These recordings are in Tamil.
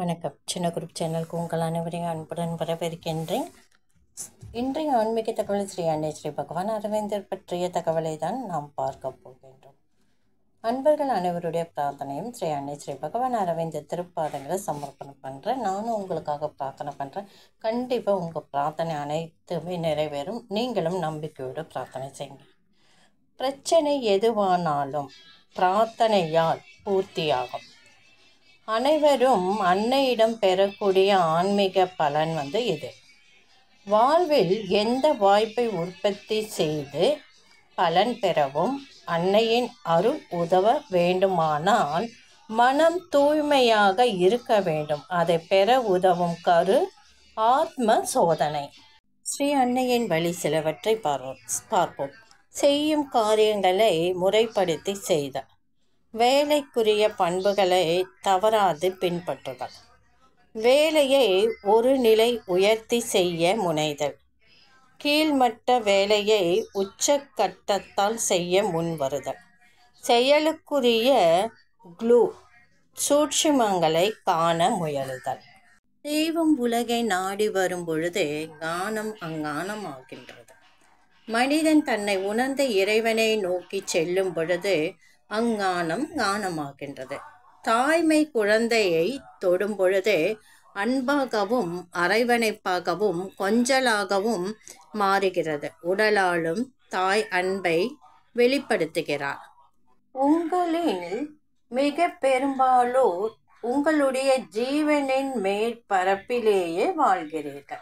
வணக்கம். சின்ன குரூப் சேனலுக்கு உங்கள் அனைவரையும் அன்புடன் வரவேற்கின்றேன். இன்றைய ஆன்மீக தகவல் ஸ்ரீ அன்னை ஸ்ரீ பகவான் அரவிந்தர் பற்றிய தகவலை தான் நாம் பார்க்க போகின்றோம். அன்பர்கள் அனைவருடைய பிரார்த்தனையும் ஸ்ரீ அன்னை ஸ்ரீ பகவான் அரவிந்தர் திருப்பாதங்களை சமர்ப்பணம் பண்ணுறேன். நானும் உங்களுக்காக பிரார்த்தனை பண்ணுறேன். கண்டிப்பாக உங்கள் பிரார்த்தனை அனைத்துமே நிறைவேறும். நீங்களும் நம்பிக்கையோடு பிரார்த்தனை செய்யுங்க. பிரச்சனை எதுவானாலும் பிரார்த்தனையால் பூர்த்தியாகும். அனைவரும் அன்னையிடம் பெறக்கூடிய ஆன்மீக பலன் இது. வாழ்வில் எந்த வாய்ப்பை உற்பத்தி செய்து பலன் பெறவும் அன்னையின் அருள் உதவ வேண்டுமானால் மனம் தூய்மையாக இருக்க வேண்டும். அதை பெற உதவும் கரு ஆத்ம சோதனை. ஸ்ரீ அன்னையின் வழி சிலவற்றை பார்ப்போம். செய்யும் காரியங்களை முறைப்படுத்தி செய்த, வேலைக்குரிய பண்புகளை தவறாது பின்பற்றுதல், வேலையை ஒரு நிலை உயர்த்தி செய்ய முனைதல், கீழ்மட்ட வேலையை உச்சக்கட்டத்தால் செய்ய முன்வருதல், செயலுக்குரிய க்ளூ சூட்சுமங்களை காண முயலுதல். தெய்வம் உலகை நாடி வரும் பொழுது ஞானம் அஞ்ஞானம் ஆகின்றது. மனிதன் தன்னை உணர்ந்த இறைவனை நோக்கி செல்லும் பொழுது அஞ்ஞானம் ஞானமாகின்றது. தாய்மை குழந்தையை தொடும் பொழுது அன்பாகவும் அரவணைப்பாகவும் கொஞ்சலாகவும் மாறுகிறது. உடலாலும் தாய் அன்பை வெளிப்படுத்துகிறார். உங்களில் மிக பெரும்பாலோர் உங்களுடைய ஜீவனின் மேற்பரப்பிலேயே வாழ்கிறீர்கள்.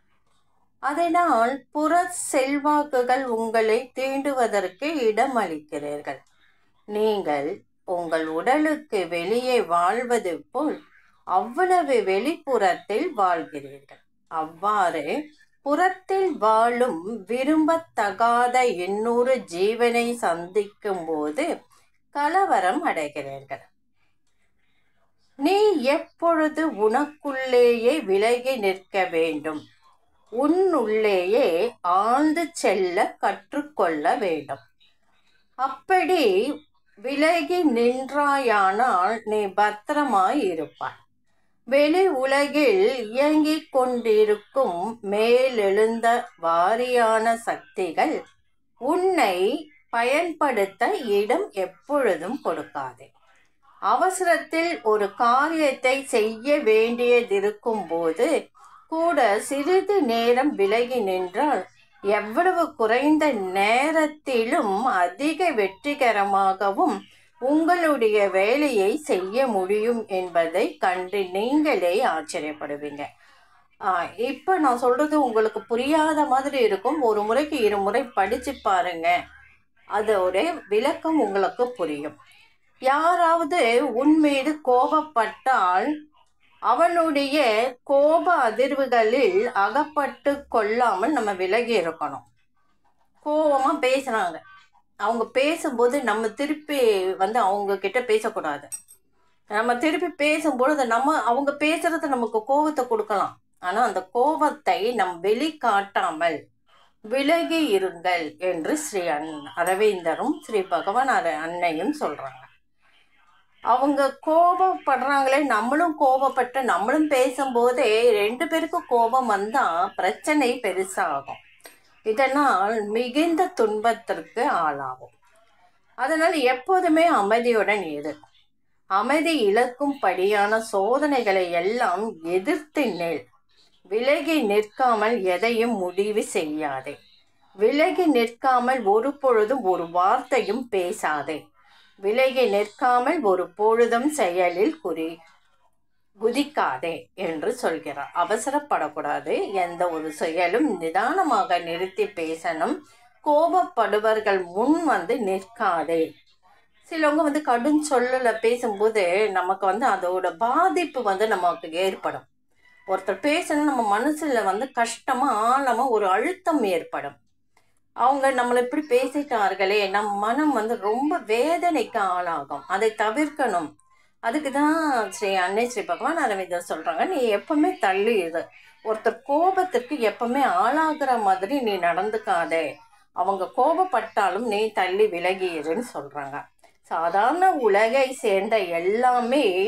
அதனால் புற செல்வாக்குகள் உங்களை தீண்டுவதற்கு இடமளிக்கிறீர்கள். நீங்கள் உங்கள் உடலுக்கு வெளியே வாழ்வது போல் அவ்வளவு வெளிப்புறத்தில் வாழ்கிறீர்கள். அவ்வாறு புறத்தில் வாழும் விரும்பத்தகாத இன்னொரு ஜீவனை சந்திக்கும் போது கலவரம் அடைகிறீர்கள். நீ எப்பொழுது உனக்குள்ளேயே விலகி நிற்க வேண்டும், உன்னுள்ளேயே ஆழ்ந்து செல்ல கற்றுக்கொள்ள வேண்டும். அப்படி விலகி நின்றாயானால் நீ பத்திரமாய் இருப்பாய். வெளி உலகில் இயங்கிக் கொண்டிருக்கும் மேலெழுந்த வாரியான சக்திகள் உன்னை பயன்படுத்த இடம் எப்பொழுதும் கொடுக்காதே. அவசரத்தில் ஒரு காரியத்தை செய்ய வேண்டியதிருக்கும் போது கூட சிறிது நேரம் விலகி நின்றால் எவ்வளவு குறைந்த நேரத்திலும் அதிக வெற்றிகரமாகவும் உங்களுடைய வேலையை செய்ய முடியும் என்பதை கண்டு நீங்களே ஆச்சரியப்படுவீங்க. இப்போ நான் சொல்றது உங்களுக்கு புரியாத மாதிரி இருக்கும். ஒரு முறைக்கு 2 முறை படிச்சு பாருங்க, அதோட விளக்கம் உங்களுக்கு புரியும். யாராவது உன் மீது கோபப்பட்டால் அவனுடைய கோப அதிர்வுகளில் அகப்பட்டு கொள்ளாமல் நம்ம விலகி இருக்கணும். கோபமா பேசுறாங்க, அவங்க பேசும்போது நம்ம திருப்பி அவங்க கிட்ட பேசக்கூடாது. நம்ம திருப்பி பேசும்பொழுது அவங்க பேசுறது நமக்கு கோபத்தை கொடுக்கலாம். ஆனா அந்த கோபத்தை நம் வெளிக்காட்டாமல் விலகி இருங்கள் என்று ஸ்ரீ அரவிந்தரும் ஸ்ரீ பகவான் அன்னையும் சொல்றாங்க. அவங்க கோபப்படுறாங்களே, நம்மளும் கோபப்பட்டு நம்மளும் பேசும்போதே 2 பேருக்கும் கோபம் வந்தா பிரச்சனை பெருசாகும். இதனால் மிகுந்த துன்பத்திற்கு ஆளாகும். அதனால் எப்போதுமே அமைதியுடன் இரு. அமைதி இழக்கும்படியான சோதனைகளை எல்லாம் எதிர்த்து நில். விலகி நிற்காமல் எதையும் முடிவு செய்யாதே. விலகி நிற்காமல் ஒரு பொழுதும் ஒரு வார்த்தையும் பேசாதே. விலகி நிற்காமல் ஒரு பொழுதும் செயலில் குதிக்காதே என்று சொல்கிறார். அவசரப்படக்கூடாது. எந்த ஒரு செயலும் நிதானமாக நிறுத்தி பேசணும். கோபப்படுவர்கள் முன் நிற்காதே. சிலவங்க கடும் சொல்லல பேசும்போது நமக்கு அதோட பாதிப்பு நமக்கு ஏற்படும். ஒருத்தர் பேசணும், நம்ம மனசுல கஷ்டமா ஆழமா ஒரு அழுத்தம் ஏற்படும். அவங்க நம்மளை இப்படி பேசிட்டார்களே, நம் மனம் ரொம்ப வேதனைக்கு ஆளாகும். அதை தவிர்க்கணும். அதுக்கு தான் ஸ்ரீ அன்னை ஸ்ரீ பகவான் அரவிந்தர் சொல்றாங்க, நீ எப்பவுமே தள்ளி இரு. ஒருத்தர் கோபத்திற்கு எப்பவுமே ஆளாகிற மாதிரி நீ நடந்துக்காதே. அவங்க கோபப்பட்டாலும் நீ தள்ளி விலகி இருன்னு சொல்றாங்க. சாதாரண உலகை சேர்ந்த எல்லாமே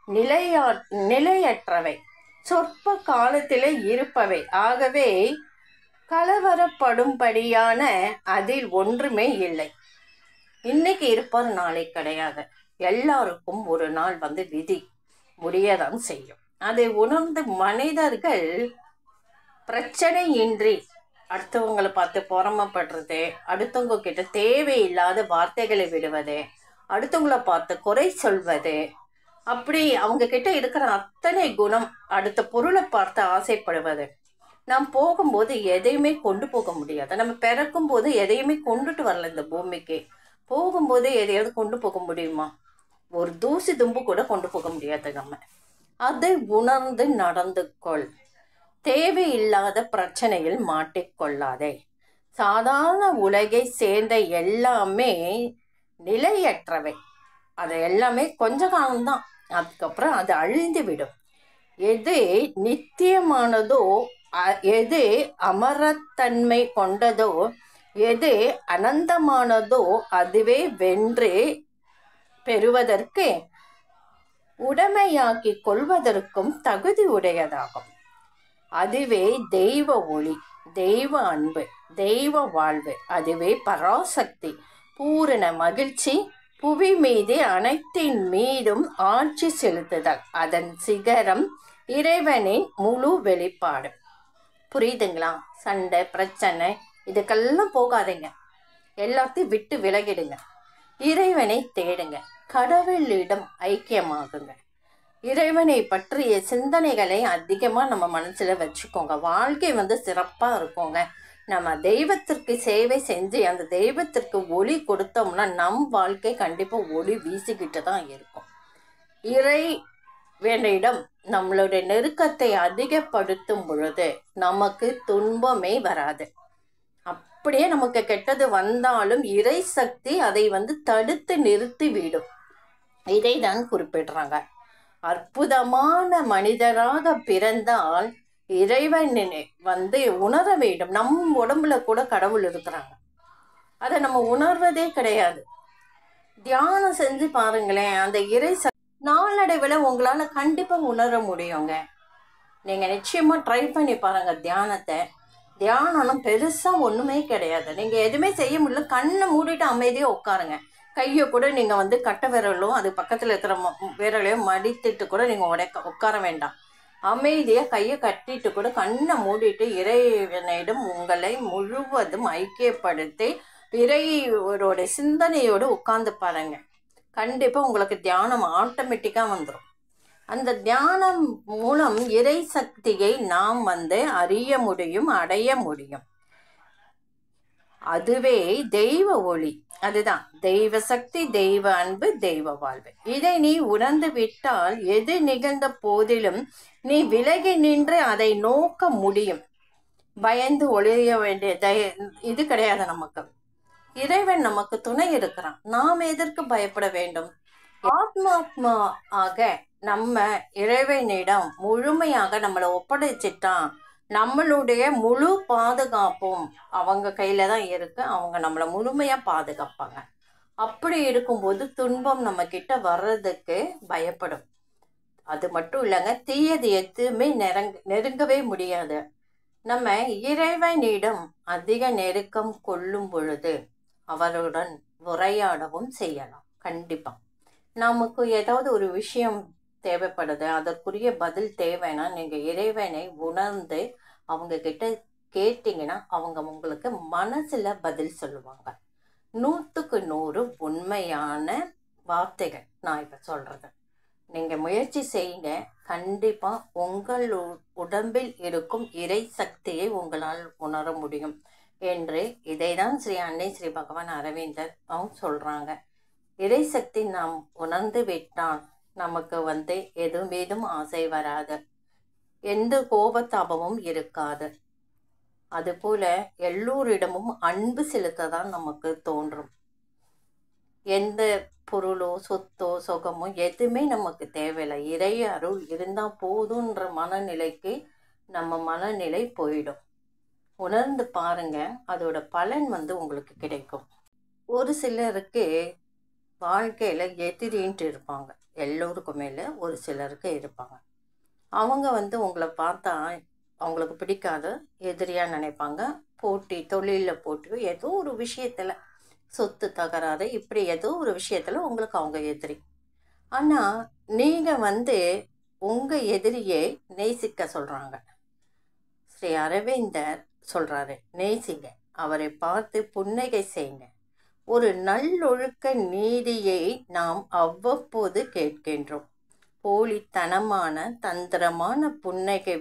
நிலையா நிலையற்றவை, சொற்ப காலத்திலே இருப்பவை. ஆகவே கலவரப்படும்படியான அதில் ஒன்றுமே இல்லை. இன்னைக்கு இருப்பார், நாளை கிடையாது. எல்லாருக்கும் ஒரு நாள் விதி முடியதான் செய்யும். அதை உணர்ந்து மனிதர்கள் பிரச்சனையின்றி அடுத்தவங்களை பார்த்து பொறாமைப்படுறது, அடுத்தவங்க கிட்ட தேவையில்லாத வார்த்தைகளை விடுவது, அடுத்தவங்களை பார்த்து குறை சொல்வது, அப்படி அவங்க கிட்ட இருக்கிற அத்தனை குணம், அடுத்த பொருளை பார்த்து ஆசைப்படுவது. நாம் போகும்போது எதையுமே கொண்டு போக முடியாது. நம்ம பிறக்கும் போது எதையுமே கொண்டுட்டு வரல இந்த பூமிக்கு. போகும்போது எதையாவது கொண்டு போக முடியுமா? ஒரு தூசி தும்பு கூட கொண்டு போக முடியாது. நம்ம அதை உணர்ந்து நடந்து கொள். தேவையில்லாத பிரச்சனையில் மாட்டிக்கொள்ளாதே. சாதாரண உலகை சேர்ந்த எல்லாமே நிலையற்றவை. அது எல்லாமே கொஞ்ச காலம்தான், அதுக்கப்புறம் அது அழிந்து விடும். எது நித்தியமானதோ, எது அமரத்தன்மை கொண்டதோ, எது அனந்தமானதோ அதுவே வென்று பெறுவதற்கு உடைமையாக்கி கொள்வதற்கும் தகுதி உடையதாகும். அதுவே தெய்வ ஒளி, தெய்வ அன்பு, தெய்வ வாழ்வு. அதுவே பராசக்தி, பூரண மகிழ்ச்சி, புவி மீது அனைத்தின் மீதும் ஆட்சி செலுத்துதல். அதன் சிகரம் இறைவனின் முழு வெளிப்பாடு. புரியுதுங்களா? சண்டை பிரச்சனை இதுக்கெல்லாம் போகாதீங்க. எல்லாத்தையும் விட்டு விலகிடுங்க. இறைவனை தேடுங்க. கடவுளிடம் ஐக்கியமாகுங்க. இறைவனை பற்றிய சிந்தனைகளை அதிகமாக நம்ம மனசுல வச்சுக்கோங்க. வாழ்க்கை சிறப்பாக இருக்குங்க. நம்ம தெய்வத்திற்கு சேவை செஞ்சு அந்த தெய்வத்திற்கு ஒளி கொடுத்தோம்னா நம் வாழ்க்கை கண்டிப்பாக ஒளி வீசிக்கிட்டு தான் இருக்கும். இறைவனிடம் நம்மளுடைய நெருக்கத்தை அதிகப்படுத்தும் பொழுது நமக்கு துன்பமே வராது. அப்படியே நமக்கு கெட்டது வந்தாலும் இறை சக்தி அதை தடுத்து நிறுத்தி விடும். இதை தான் குறிப்பிடுறாங்க. அற்புதமான மனிதராக பிறந்தால் இறைவனை உணர வேண்டும். நம் உடம்புல கூட கடவுள் இருக்கிறாங்க. அதை நம்ம உணர்வதே கிடையாது. தியானம் செஞ்சு பாருங்களேன், அந்த இறை நாளடைவில் உங்களால கண்டிப்பா உணர முடியுங்க. நீங்க நிச்சயமா ட்ரை பண்ணி பாருங்க தியானத்தை. தியானம் பெருசா ஒண்ணுமே கிடையாது. நீங்க எதுவுமே செய்ய முடியல, கண்ணை மூடிட்டு அமைதியா உட்காருங்க. கையை கூட நீங்க கட்டை விரலும் அது பக்கத்துல இருக்கிற விரலையும் மடித்துட்டு கூட நீங்க உட்கார வேண்டாம். அமைதியா கையை கட்டிட்டு கூட கண்ணை மூடிட்டு இறைவனிடம் உங்களை முழுவதும் ஐக்கியப்படுத்தி இறைவரோட சிந்தனையோடு உட்கார்ந்து பாருங்க. கண்டிப்பா உங்களுக்கு தியானம் ஆட்டோமேட்டிக்கா வந்துடும். அந்த தியானம் மூலம் இறை சக்தியை நாம் அறிய முடியும், அடைய முடியும். அதுவே தெய்வ ஒளி. அதுதான் தெய்வ சக்தி, தெய்வ அன்பு, தெய்வ வாழ்வு. இதை நீ உணர்ந்து விட்டால் எது நிகழ்ந்த போதிலும் நீ விலகி நின்று அதை நோக்க முடியும். பயந்து ஒளிய வேண்டிய இது கிடையாது. நமக்கு இறைவன் நமக்கு துணை இருக்கிறான். நாம் எதற்கு பயப்பட வேண்டும்? ஆத்மாத்மாக நம்ம இறைவனிடம் முழுமையாக நம்மளை ஒப்படைச்சிட்டான். நம்மளுடைய முழு பாதுகாப்பும் அவங்க கையில தான் இருக்கு. அவங்க நம்மளை முழுமையா பாதுகாப்பாங்க. அப்படி இருக்கும்போது துன்பம் நம்ம கிட்ட வர்றதுக்கு பயப்படும். அது மட்டும் இல்லைங்க, தீயது எதுவுமே நெருங்கவே முடியாது. நம்ம இறைவனிடம் அதிக நெருக்கம் கொள்ளும் பொழுது அவருடன் உரையாடவும் செய்யலாம். கண்டிப்பா நமக்கு ஏதாவது ஒரு விஷயம் தேவைப்படுது, அதற்குரிய பதில் தேவைன்னா நீங்க இறைவனை உணர்ந்து அவங்க கிட்ட கேட்டீங்கன்னா அவங்க உங்களுக்கு மனசுல பதில் சொல்லுவாங்க. 100க்கு 100 உண்மையான வார்த்தைகள் நான் இப்ப சொல்றது. நீங்க முயற்சி செய்யுங்க. கண்டிப்பா உங்கள் உடம்பில் இருக்கும் இறை சக்தியை உங்களால் உணர முடியும் என்று இதைதான் ஸ்ரீ அன்னை ஸ்ரீ பகவான் அரவிந்தர் அவங்க சொல்றாங்க. இறை சக்தி நாம் உணர்ந்து விட்டால் நமக்கு எதுவும் ஆசை வராது, எந்த கோபத்தாபமும் இருக்காது. அதுபோல எல்லோரிடமும் அன்பு செலுத்ததான் நமக்கு தோன்றும். எந்த பொருளோ சொத்தோ சுகமோ எதுவுமே நமக்கு தேவையில்லை. இறை அருள் இருந்தா போதுன்ற மனநிலைக்கு நம்ம மனநிலை போயிடும். உணர்ந்து பாருங்க, அதோட பலன் உங்களுக்கு கிடைக்கும். ஒரு சிலருக்கு வாழ்க்கையில எதிரின்ட்டு இருப்பாங்க. எல்லோருக்கும் மேலே ஒரு சிலருக்கு இருப்பாங்க. அவங்க வந்து உங்களை பார்த்தா அவங்களுக்கு பிடிக்காது, எதிரியாக நினைப்பாங்க. போட்டி, தொழிலில் போட்டியோ ஏதோ ஒரு விஷயத்தில், சொத்து தகராறு, இப்படி ஏதோ ஒரு விஷயத்தில் உங்களுக்கு அவங்க எதிரி. ஆனால் நீங்கள் வந்து உங்கள் எதிரியை நேசிக்க சொல்கிறாங்க. ஸ்ரீ அரவிந்தர் சொல்கிறாரு, நேசிங்க, அவரை பார்த்து புன்னகை செய்யுங்க. ஒரு நல்லொழுக்க நீதியை நாம் அவ்வப்போது கேட்கின்றோம். போலித்தனமான தந்திரமான புன்னகை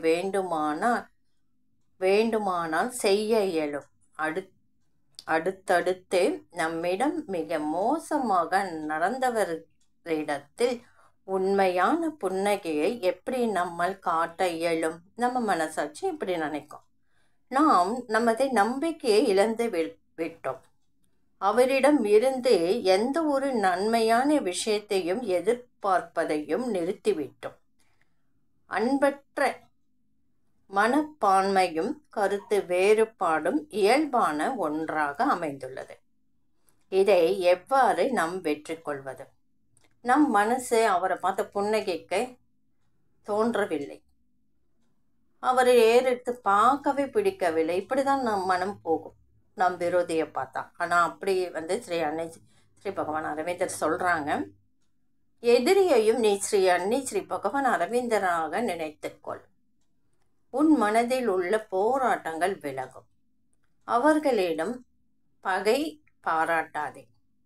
வேண்டுமானால் செய்ய இயலும். அடுத்தடுத்து நம்மிடம் மிக மோசமாக நடந்தவரிடத்தில் உண்மையான புன்னகையை எப்படி நம்மால் காட்ட இயலும்? நம்ம மனசாட்சி இப்படி நினைக்கும். நாம் நமது நம்பிக்கையை இழந்து விட்டோம். அவரிடம் இருந்து எந்த ஒரு நன்மையான விஷயத்தையும் எதிர்பார்ப்பதையும் நிறுத்திவிட்டோம். அன்பற்ற மனப்பான்மையும் கருத்து வேறுபாடும் இயல்பான ஒன்றாக அமைந்துள்ளது. இதை எவ்வாறு நாம் வெற்றி கொள்வது? நம் மனசு அவரை பார்த்து புன்னகைக்க தோன்றவில்லை, அவரை ஏறெடுத்து பார்க்கவே பிடிக்கவில்லை. இப்படிதான் நம் மனம் போகும் நம் விரோதியை பார்த்தா. ஆனால் அப்படி வந்து ஸ்ரீ பகவான் அரவிந்தர் சொல்கிறாங்க, எதிரியையும் நீ ஸ்ரீ பகவான் அரவிந்தராக நினைத்துக்கொள். உன் மனதில் உள்ள போராட்டங்கள் விலகும். அவர்களிடம் பகை பாராட்டாதே.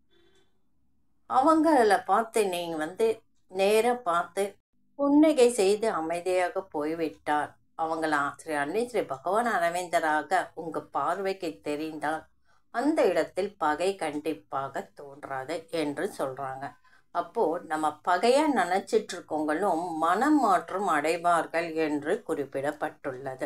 அவங்கள பார்த்து நீங்கள் வந்து நேராக பார்த்து புன்னகை செய்து அமைதியாக போய்விட்டார். அவங்கள ஸ்ரீ பகவான் அரவிந்தராக உங்கள் பார்வைக்கு தெரிந்தால் அந்த இடத்தில் பகை கண்டிப்பாக தோன்றாது என்று சொல்கிறாங்க. அப்போது நம்ம பகையாக நினச்சிட்டு இருக்கவங்களும் மனமாற்றம் அடைவார்கள் என்று குறிப்பிடப்பட்டுள்ளது.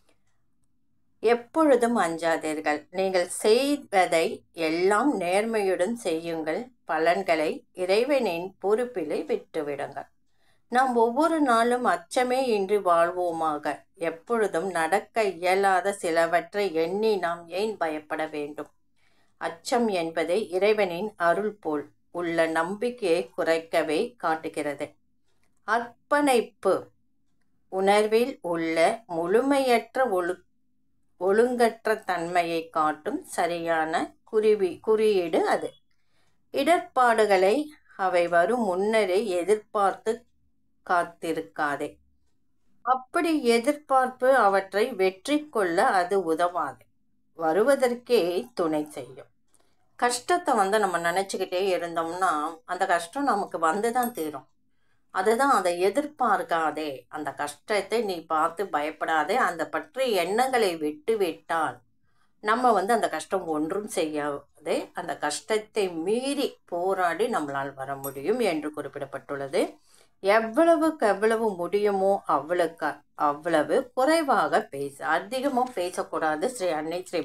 எப்பொழுதும் அஞ்சாதீர்கள். நீங்கள் செய்வதை எல்லாம் நேர்மையுடன் செய்யுங்கள். பலன்களை இறைவனின் பொறுப்பிலே விட்டுவிடுங்கள். நாம் ஒவ்வொரு நாளும் அச்சமே இன்றி வாழ்வோமாக. எப்பொழுதும் நடக்க இயலாத சிலவற்றை எண்ணி நாம் ஏன் பயப்பட வேண்டும்? அச்சம் என்பது இறைவனின் அருள் போல் உள்ள நம்பிக்கையை குறைக்கவே காட்டுகிறது. அர்ப்பணிப்பு உணர்வில் உள்ள முழுமையற்ற ஒழுங்கற்ற தன்மையை காட்டும் சரியான குறியீடு அது. இடர்பாடுகளை அவை வரும் முன்னரே எதிர்பார்த்து காத்திருக்காதே. அப்படி எதிர்பார்ப்பு அவற்றை வெற்றி கொள்ள அது உதவாது, வருவதற்கே துணை செய்யும். கஷ்டத்தை வந்து நம்ம நினச்சிக்கிட்டே இருந்தோம்னா அந்த கஷ்டம் நமக்கு வந்து தான் தீரும். அதுதான், அதை எதிர்பார்க்காதே. அந்த கஷ்டத்தை நீ பார்த்து பயப்படாதே. அந்த பற்றிய எண்ணங்களை விட்டுவிட்டால் நம்ம வந்து அந்த கஷ்டம் ஒன்றும் செய்யாது. அந்த கஷ்டத்தை மீறி போராடி நம்மளால் வர முடியும் என்று குறிப்பிடப்பட்டுள்ளது. எவ்வளவுக்கு எவ்வளவு முடியுமோ அவ்வளவு குறைவாக அதிகமாக பேசக்கூடாது. ஸ்ரீ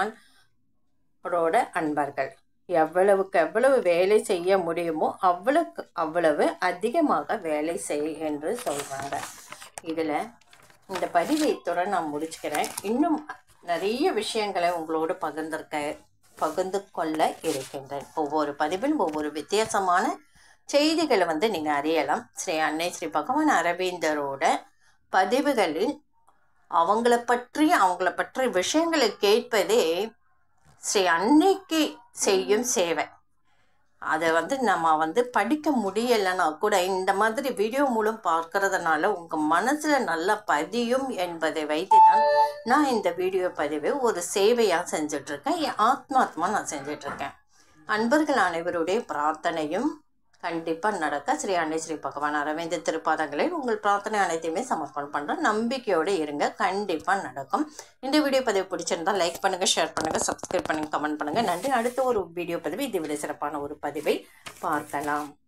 பகவானோட அன்பர்கள் எவ்வளவுக்கு எவ்வளவு வேலை செய்ய முடியுமோ அவ்வளவு அதிகமாக வேலை செய் என்று சொல்கிறாங்க. இதில் இந்த பதிவை இத்துடன் நான் முடிச்சுக்கிறேன். இன்னும் நிறைய விஷயங்களை உங்களோடு பகிர்ந்து கொள்ள இருக்கின்றேன். ஒவ்வொரு பதிவில் ஒவ்வொரு வித்தியாசமான செய்திகளை வந்து நீங்கள் அறியலாம். ஸ்ரீ பகவான் அரவிந்தரோட பதிவுகளில் அவங்கள பற்றி விஷயங்களை கேட்பதே ஸ்ரீ அன்னைக்கு செய்யும் சேவை. அதை வந்து நம்ம வந்து படிக்க முடியலைன்னா கூட இந்த மாதிரி வீடியோ மூலம் பார்க்கறதுனால உங்கள் மனசில் நல்லா பதியும் என்பதை வைத்து தான் நான் இந்த வீடியோ பதிவை ஒரு சேவையாக செஞ்சிட்ருக்கேன். என் ஆத்மாத்மா நான் செஞ்சிட்ருக்கேன். அன்பர்கள் அனைவருடைய பிரார்த்தனையும் கண்டிப்பாக நடக்க ஸ்ரீ பகவான் அரவிந்த திருப்பாதங்களில் உங்கள் பிரார்த்தனை அனைத்தையுமே சமர்ப்பணம் பண்ணுறேன். நம்பிக்கையோடு இருங்க, கண்டிப்பாக நடக்கும். இந்த வீடியோ பதிவு பிடிச்சிருந்தால் லைக் பண்ணுங்கள், ஷேர் பண்ணுங்கள், சப்ஸ்கிரைப் பண்ணுங்கள், கமெண்ட் பண்ணுங்கள். நன்றி. அடுத்த ஒரு வீடியோ பதிவு இதை விட சிறப்பான ஒரு பதிவை பார்க்கலாம்.